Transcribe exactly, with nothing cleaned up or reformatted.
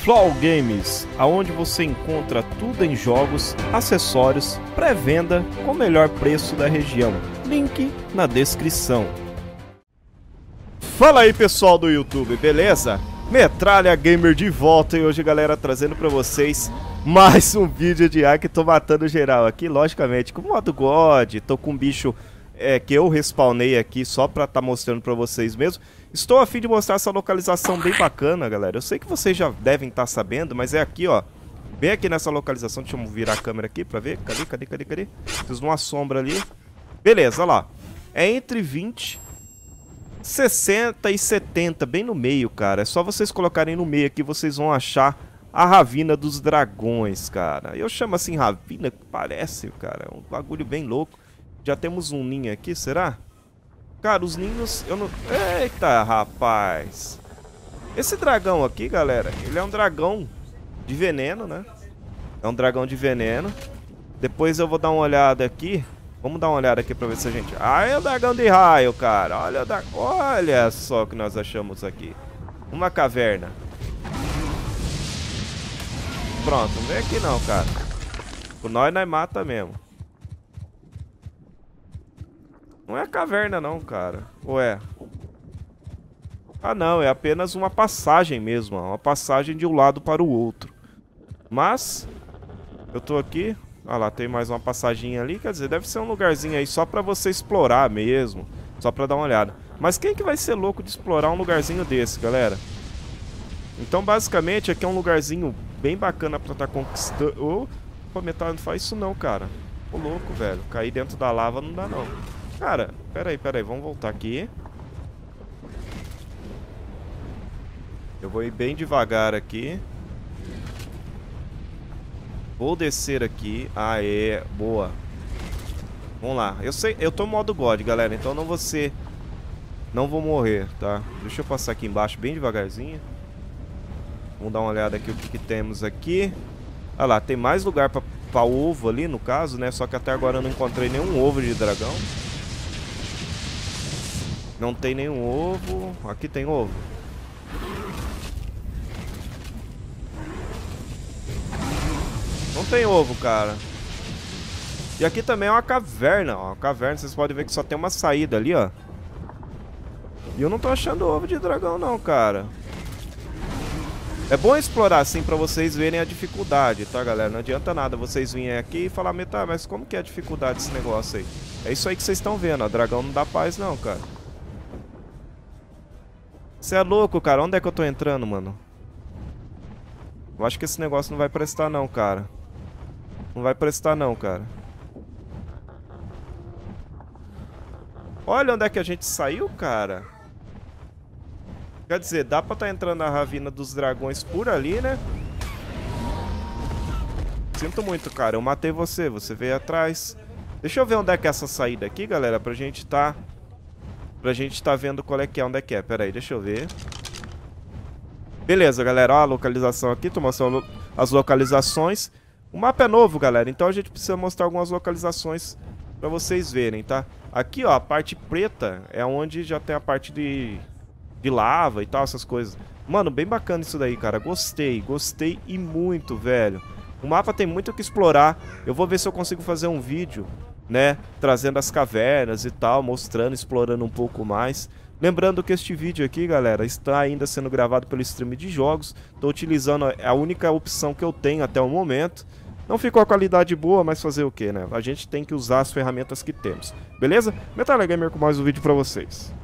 Flow Games, aonde você encontra tudo em jogos, acessórios, pré-venda com o melhor preço da região. Link na descrição. Fala aí pessoal do YouTube, beleza? Metralha Gamer de volta e hoje, galera, trazendo pra vocês mais um vídeo de A que tô matando geral aqui, logicamente, com o modo God. Tô com um bicho é, que eu respawnei aqui só pra tá mostrando pra vocês mesmo. Estou a fim de mostrar essa localização bem bacana, galera. Eu sei que vocês já devem estar sabendo, mas é aqui, ó. Bem aqui nessa localização. Deixa eu virar a câmera aqui pra ver. Cadê, cadê, cadê, cadê? Fiz uma sombra ali. Beleza, olha lá. É entre vinte, sessenta e setenta, bem no meio, cara. É só vocês colocarem no meio aqui, vocês vão achar a Ravina dos Dragões, cara. Eu chamo assim Ravina, parece, cara. É um bagulho bem louco. Já temos um ninho aqui, será? Cara, os ninhos, eu não... Eita, rapaz. Esse dragão aqui, galera, ele é um dragão de veneno, né? É um dragão de veneno. Depois eu vou dar uma olhada aqui. Vamos dar uma olhada aqui pra ver se a gente... Ah, é o dragão de raio, cara. Olha, o da... Olha só o que nós achamos aqui. Uma caverna. Pronto, não vem aqui não, cara. Com nós, nós mata mesmo. Não é caverna não, cara. Ou é? Ah não, é apenas uma passagem mesmo, ó. Uma passagem de um lado para o outro. Mas eu tô aqui. Ah lá, tem mais uma passaginha ali. Quer dizer, deve ser um lugarzinho aí só pra você explorar mesmo. Só pra dar uma olhada. Mas quem que vai ser louco de explorar um lugarzinho desse, galera? Então basicamente aqui é um lugarzinho bem bacana pra estar conquistando. Oh, pô, metal não faz isso não, cara. Ô louco, velho. Cair dentro da lava não dá não. Cara, peraí, peraí, vamos voltar aqui. Eu vou ir bem devagar aqui. Vou descer aqui. Aê, boa. Vamos lá. Eu sei, eu tô no modo God, galera, então não vou ser... Não vou morrer, tá? Deixa eu passar aqui embaixo bem devagarzinho. Vamos dar uma olhada aqui o que, que temos aqui. Olha lá, tem mais lugar pra, pra ovo ali, no caso, né? Só que até agora eu não encontrei nenhum ovo de dragão. Não tem nenhum ovo. Aqui tem ovo. Não tem ovo, cara. E aqui também é uma caverna, ó. Uma caverna, vocês podem ver que só tem uma saída ali, ó. E eu não tô achando ovo de dragão não, cara. É bom explorar assim pra vocês verem a dificuldade, tá, galera? Não adianta nada vocês virem aqui e falar, tá, mas como que é a dificuldade desse negócio aí? É isso aí que vocês estão vendo, ó. Dragão não dá paz não, cara. Você é louco, cara. Onde é que eu tô entrando, mano? Eu acho que esse negócio não vai prestar não, cara. Não vai prestar não, cara. Olha onde é que a gente saiu, cara. Quer dizer, dá pra tá entrando na Ravina dos Dragões por ali, né? Sinto muito, cara. Eu matei você. Você veio atrás. Deixa eu ver onde é que é essa saída aqui, galera. Pra gente tá... Pra gente tá vendo qual é que é, onde é que é. Pera aí, deixa eu ver. Beleza, galera. Ó a localização aqui. Tô mostrando as localizações. O mapa é novo, galera. Então a gente precisa mostrar algumas localizações pra vocês verem, tá? Aqui, ó, a parte preta é onde já tem a parte de, de lava e tal, essas coisas. Mano, bem bacana isso daí, cara. Gostei, gostei e muito, velho. O mapa tem muito o que explorar. Eu vou ver se eu consigo fazer um vídeo, né, trazendo as cavernas e tal, mostrando, explorando um pouco mais. Lembrando que este vídeo aqui, galera, está ainda sendo gravado pelo stream de jogos. Estou utilizando a única opção que eu tenho até o momento. Não ficou a qualidade boa, mas fazer o que, né? A gente tem que usar as ferramentas que temos. Beleza? Metralha Gamer com mais um vídeo pra vocês.